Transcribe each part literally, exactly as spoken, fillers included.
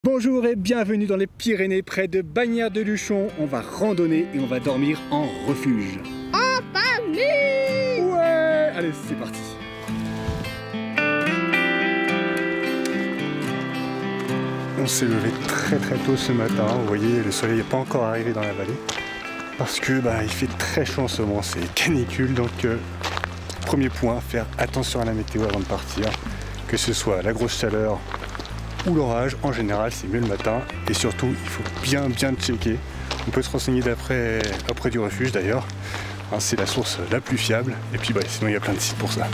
Bonjour et bienvenue dans les Pyrénées près de Bagnères-de-Luchon. On va randonner et on va dormir en refuge. En famille! Ouais! Allez, c'est parti. On s'est levé très très tôt ce matin. Vous voyez, le soleil n'est pas encore arrivé dans la vallée. Parce que bah, il fait très chaud en ce moment, c'est canicule. Donc, euh, premier point, faire attention à la météo avant de partir. Que ce soit la grosse chaleur ou l'orage, en général c'est mieux le matin, et surtout il faut bien bien checker. On peut se renseigner d'après auprès du refuge d'ailleurs, hein, c'est la source la plus fiable, et puis bah, sinon il y a plein de sites pour ça.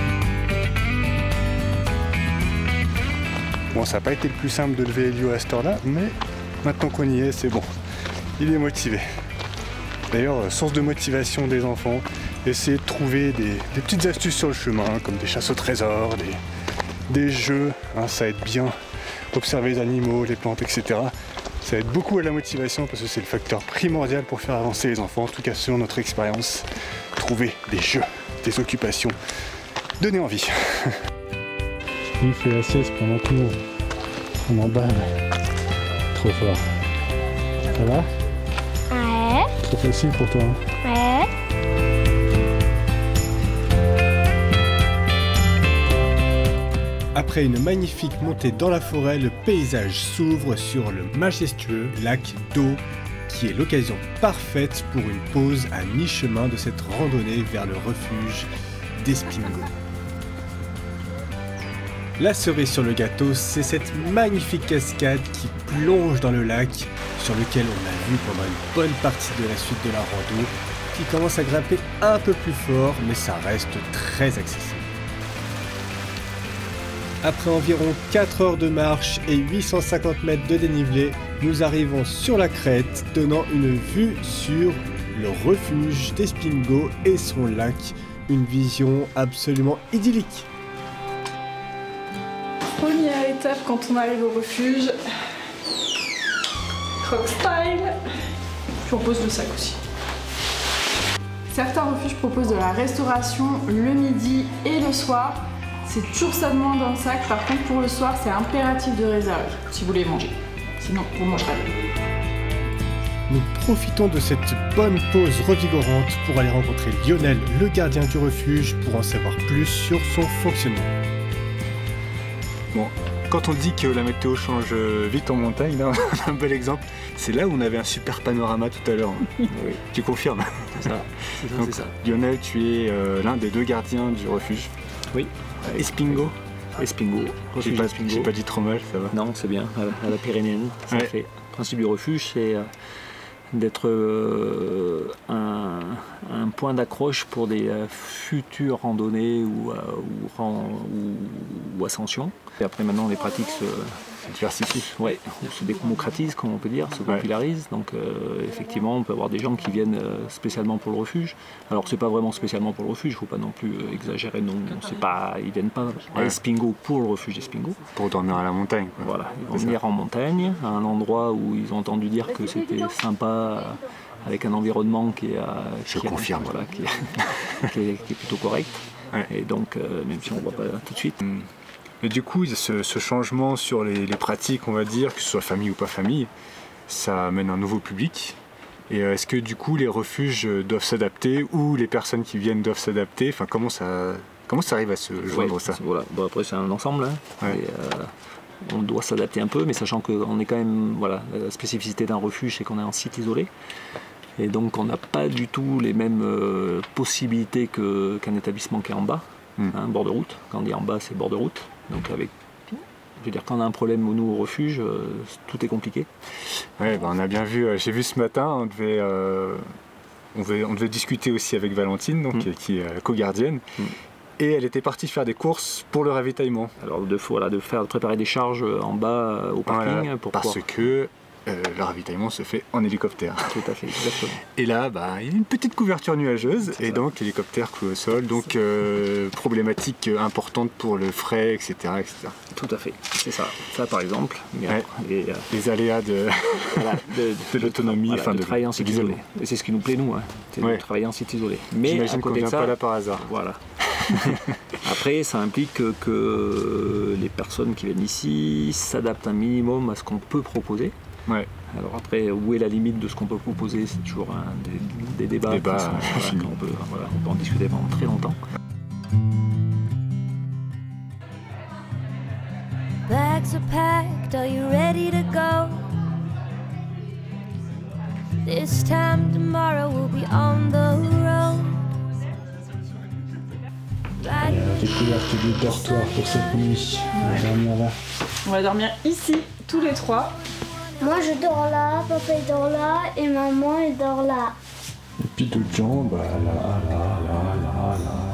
Bon, ça n'a pas été le plus simple de lever Elio à cette heure là, mais maintenant qu'on y est, c'est bon, il est motivé. D'ailleurs, source de motivation des enfants, essayer de trouver des, des petites astuces sur le chemin, comme des chasses au trésor, des, des jeux, hein, ça aide bien. Observer les animaux, les plantes, et cetera. Ça aide beaucoup à la motivation parce que c'est le facteur primordial pour faire avancer les enfants, en tout cas selon notre expérience. Trouver des jeux, des occupations, donner envie. Il fait la sieste pendant que nous on en bat. Trop fort. Ça va? Ouais. Trop facile pour toi. Hein? Ouais. Après une magnifique montée dans la forêt, le paysage s'ouvre sur le majestueux lac d'eau qui est l'occasion parfaite pour une pause à mi-chemin de cette randonnée vers le refuge d'Espingo. La cerise sur le gâteau, c'est cette magnifique cascade qui plonge dans le lac sur lequel on a vu pendant une bonne partie de la suite de la rando, qui commence à grimper un peu plus fort, mais ça reste très accessible. Après environ quatre heures de marche et huit cent cinquante mètres de dénivelé, nous arrivons sur la crête, donnant une vue sur le refuge d'Espingo et son lac. Une vision absolument idyllique. Première étape quand on arrive au refuge. Croc style. Puis on pose le sac aussi. Certains refuges proposent de la restauration le midi et le soir. C'est toujours ça de moins dans le sac, par contre pour le soir c'est impératif de réserver si vous voulez manger, sinon vous ne mangerez pas. Nous profitons de cette bonne pause revigorante pour aller rencontrer Lionel, le gardien du refuge, pour en savoir plus sur son fonctionnement. Bon, quand on dit que la météo change vite en montagne, là, on a un bel exemple. C'est là où on avait un super panorama tout à l'heure. Oui. Tu confirmes? C'est ça, c'est ça, Donc, c'est ça. Lionel, tu es euh, l'un des deux gardiens du refuge. Oui. Espingo. Espingo. J'ai pas, Espingo. pas dit trop mal, ça va? Non, c'est bien, à la, à la pyrénéenne, ça Ouais. fait. Le principe du refuge, c'est euh, d'être euh, un, un point d'accroche pour des euh, futures randonnées ou, euh, ou, ran- ou, ou ascensions. Et après, maintenant, les pratiques se Diversifié. ouais, se démocratisent, comme on peut dire, se popularisent. Donc, euh, effectivement, on peut avoir des gens qui viennent euh, spécialement pour le refuge. Alors, c'est pas vraiment spécialement pour le refuge, il ne faut pas non plus euh, exagérer. Non, c'est pas, ils viennent pas à Ouais. Espingo pour le refuge d'Espingo. Pour dormir à la montagne. Quoi. Voilà, ils vont C'est ça. venir en montagne, à un endroit où ils ont entendu dire que c'était sympa, euh, avec un environnement qui est, euh, Je qui est- confirme. voilà, qui, est, qui, est, qui est plutôt correct. Ouais. Et donc, euh, même si on ne voit pas tout de suite. Mais du coup, ce, ce changement sur les, les pratiques, on va dire, que ce soit famille ou pas famille, ça amène un nouveau public. Et euh, est-ce que du coup, les refuges euh, doivent s'adapter ou les personnes qui viennent doivent s'adapter? Enfin, comment ça, comment ça arrive à se joindre Ouais, ça? c'est- voilà. Bon, après, c'est un ensemble. Hein. Ouais. Et, euh, on doit s'adapter un peu, mais sachant qu'on est quand même. Voilà, la spécificité d'un refuge, c'est qu'on est en site isolé. Et donc, on n'a pas du tout les mêmes euh, possibilités que- qu'un établissement qui est en bas, Mm. hein, bord de route. Quand on dit en bas, c'est bord de route. Donc, avec. Je veux dire, quand on a un problème, nous, au refuge, euh, tout est compliqué. Ouais, bah, on a bien vu, euh, j'ai vu ce matin, on devait, euh, on devait, on devait discuter aussi avec Valentine, donc, Mm. qui est euh, co-gardienne. Mm. Et elle était partie faire des courses pour le ravitaillement. Alors, de, voilà, de faire de préparer des charges en bas euh, au parking. Voilà, pour parce pouvoir- que euh, le ravitaillement se fait en hélicoptère. Tout à fait, exactement. Et là, bah, il y a une petite couverture nuageuse, C'est et ça. donc l'hélicoptère cloué au sol, donc euh, problématique importante pour le frais, et cetera, et cetera. Tout à fait, c'est ça. Ça, par exemple. Mais Ouais. après, et, euh, Les aléas de, voilà, de, de l'autonomie, voilà, enfin de de, travailler en de site l'isolement. isolé. Et c'est ce qui nous plaît nous, hein, c'est Ouais. de travailler en site isolé. Mais à J'imagine qu'on côté de vient ça, pas là par hasard. voilà. Après, ça implique que, que les personnes qui viennent ici s'adaptent un minimum à ce qu'on peut proposer. Ouais. Alors après, où est la limite de ce qu'on peut proposer? C'est toujours un, des, des débats. Débat, qui sont, voilà, qu'on peut, voilà, on peut en discuter pendant très longtemps. Bags are packed, are you ready to go? This time tomorrow we'll be on the road. La découverte du dortoir pour cette nuit. On va dormir là. On va dormir ici, tous les trois. Moi je dors là, papa il dort là et maman elle dort là. Et puis d'autres gens, bah là, là, là, là, là, là.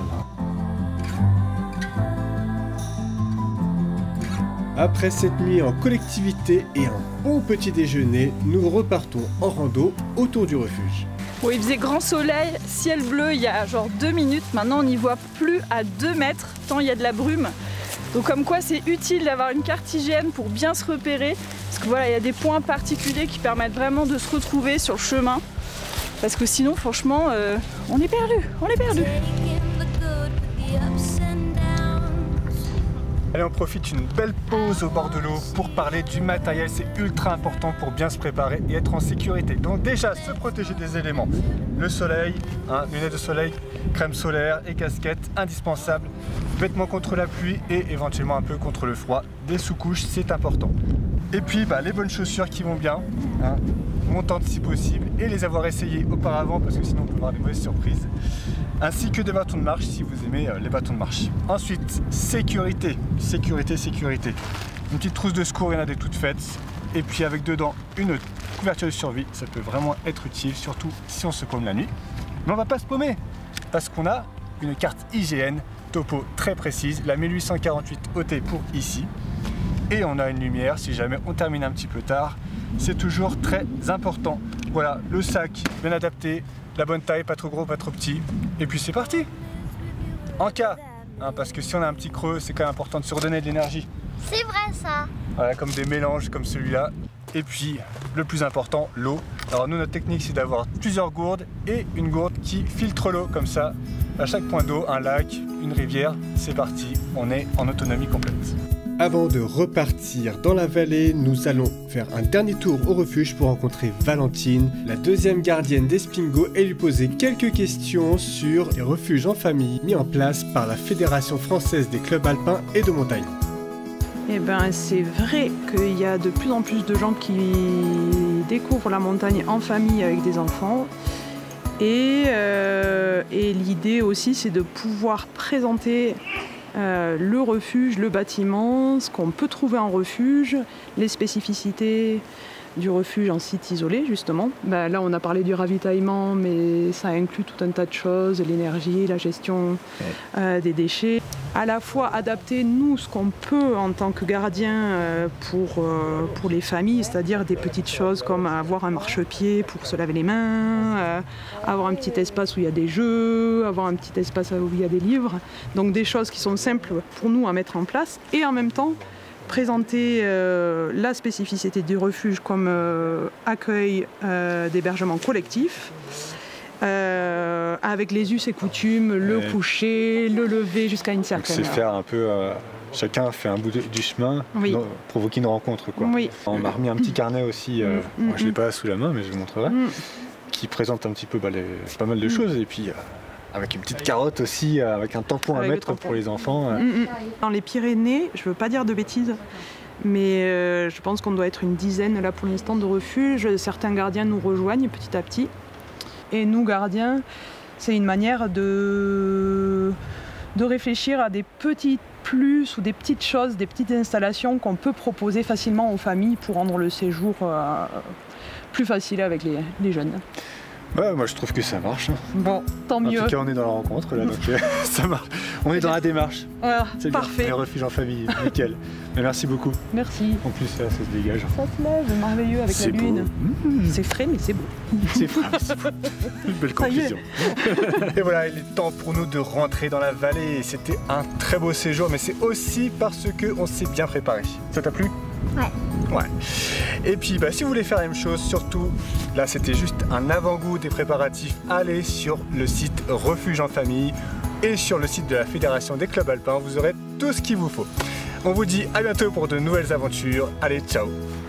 Après cette nuit en collectivité et un bon petit déjeuner, nous repartons en rando autour du refuge. Bon, il faisait grand soleil, ciel bleu il y a genre deux minutes. Maintenant on n'y voit plus à deux mètres tant il y a de la brume. Donc comme quoi c'est utile d'avoir une carte I G N pour bien se repérer. Parce que voilà, il y a des points particuliers qui permettent vraiment de se retrouver sur le chemin. Parce que sinon franchement, euh, on est perdu, on est perdu. Allez, on profite d'une belle pause au bord de l'eau pour parler du matériel. C'est ultra important pour bien se préparer et être en sécurité. Donc déjà, se protéger des éléments. Le soleil, hein, lunettes de soleil, crème solaire et casquette, indispensable. Vêtements contre la pluie et éventuellement un peu contre le froid. Des sous-couches, c'est important. Et puis, bah, les bonnes chaussures qui vont bien, hein, montantes si possible, et les avoir essayées auparavant parce que sinon on peut avoir des mauvaises surprises. Ainsi que des bâtons de marche si vous aimez les bâtons de marche. Ensuite, sécurité, sécurité, sécurité. Une petite trousse de secours, il y en a des toutes faites. Et puis avec dedans une couverture de survie, ça peut vraiment être utile, surtout si on se paume la nuit. Mais on va pas se paumer, parce qu'on a une carte I G N, topo très précise, la mille huit cent quarante-huit O T pour ici. Et on a une lumière, si jamais on termine un petit peu tard, c'est toujours très important. Voilà, le sac bien adapté, la bonne taille, pas trop gros, pas trop petit. Et puis c'est parti. En cas, hein, parce que si on a un petit creux, c'est quand même important de se redonner de l'énergie. C'est vrai ça. Voilà, comme des mélanges comme celui-là. Et puis, le plus important, l'eau. Alors nous, notre technique, c'est d'avoir plusieurs gourdes et une gourde qui filtre l'eau comme ça. À chaque point d'eau, un lac, une rivière, c'est parti. On est en autonomie complète. Avant de repartir dans la vallée, nous allons faire un dernier tour au refuge pour rencontrer Valentine, la deuxième gardienne d'Espingo, et lui poser quelques questions sur les refuges en famille mis en place par la Fédération française des clubs alpins et de montagne. Eh ben, c'est vrai qu'il y a de plus en plus de gens qui découvrent la montagne en famille avec des enfants. Et, euh, et l'idée aussi, c'est de pouvoir présenter Euh, le refuge, le bâtiment, ce qu'on peut trouver en refuge, les spécificités du refuge en site isolé justement. Ben, là on a parlé du ravitaillement, mais ça inclut tout un tas de choses, l'énergie, la gestion euh, des déchets. À la fois adapter nous ce qu'on peut en tant que gardien euh, pour, euh, pour les familles, c'est-à-dire des petites choses comme avoir un marchepied pour se laver les mains, euh, avoir un petit espace où il y a des jeux, avoir un petit espace où il y a des livres. Donc des choses qui sont simples pour nous à mettre en place et en même temps présenter euh, la spécificité du refuge comme euh, accueil euh, d'hébergement collectif, euh, avec les us et coutumes, le ouais. coucher, le lever jusqu'à une certaine heure. C'est faire un peu, euh, chacun fait un bout de, du chemin, oui. no, provoquer une rencontre, quoi. Oui. On m'a remis un petit carnet aussi, euh, mmh, moi, je ne l'ai pas sous la main mais je vous montrerai, mmh. qui présente un petit peu bah, les, pas mal de mmh. choses et puis euh, avec une petite carotte aussi, avec un tampon avec à mettre tampon. Pour les enfants. Mmh. Dans les Pyrénées, je ne veux pas dire de bêtises, mais euh, je pense qu'on doit être une dizaine là pour l'instant de refuges. Certains gardiens nous rejoignent petit à petit. Et nous, gardiens, c'est une manière de, de réfléchir à des petits plus ou des petites choses, des petites installations qu'on peut proposer facilement aux familles pour rendre le séjour euh, plus facile avec les, les jeunes. Ouais, moi je trouve que ça marche. Bon, tant mieux. En tout cas, on est dans la rencontre là, donc ça marche. On est dans la démarche. Voilà, c'est parfait. Bien. Les refuges en famille, nickel. Mais merci beaucoup. Merci. En plus, ça, ça se dégage. Ça se lève, merveilleux avec la lune. Mmh. C'est frais, mais c'est beau. C'est frais, c'est beau. Une belle conclusion. Et voilà, il est temps pour nous de rentrer dans la vallée. C'était un très beau séjour, mais c'est aussi parce qu'on s'est bien préparé. Ça t'a plu ? Ouais. Ouais. Et puis bah, si vous voulez faire la même chose, surtout, là c'était juste un avant-goût des préparatifs, allez sur le site Refuge en Famille et sur le site de la Fédération des clubs alpins, vous aurez tout ce qu'il vous faut. On vous dit à bientôt pour de nouvelles aventures. Allez, ciao!